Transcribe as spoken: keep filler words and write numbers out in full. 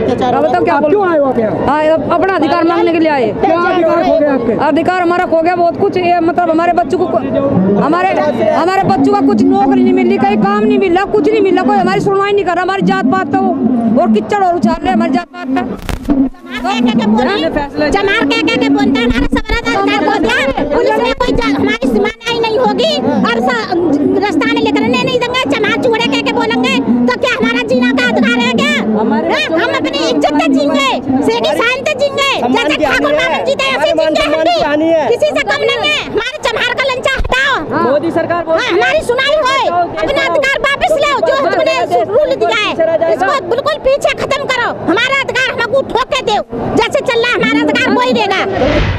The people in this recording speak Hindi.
अत्याचार। अब तो क्या क्यों आए हो आप यहाँ? अपना अधिकार मांगने के लिए आए। क्या अधिकार खो गया आपके? अधिकार हमारा खो गया बहुत कुछ। ये मतलब हमारे बच्चों को हमारे हमारे बच्चों का कुछ नौकरी नहीं मिल रही, कहीं काम नहीं मिल रहा, कुछ नहीं मिल रहा, कोई हमारी सुनवाई नहीं कर रहा। हमारी जात पात तो और किचड़ और उछाल रहे हमारी जात पात पे। जमार कह कह के बोलता है हमारा सबरा अधिकार खो गया, पुलिस ने कोई हमारी सुनवाई नहीं होगी और रास्ता में लेकर नहीं देंगे। चमार चूड़े कह के बोलेंगे तो क्या हमारा जीना का अधिकार है क्या? हम अपनी इज्जत से जीएंगे, सेठी शान से जीएंगे, जैसे ठाकुर मामन जीते ऐसे जीएंगे हम भी, किसी से कम नहीं है। हमारे चमार का लंचा हटाओ, मोदी सरकार हमारी सुनाई हो, अपना अधिकार वापस लो जो तुमने रूल दिया है, इसको बिल्कुल पीछे खत्म करो। हमारा अधिकार हमको ठोक के दो, जैसे चल रहा हमारा अधिकार वही देगा।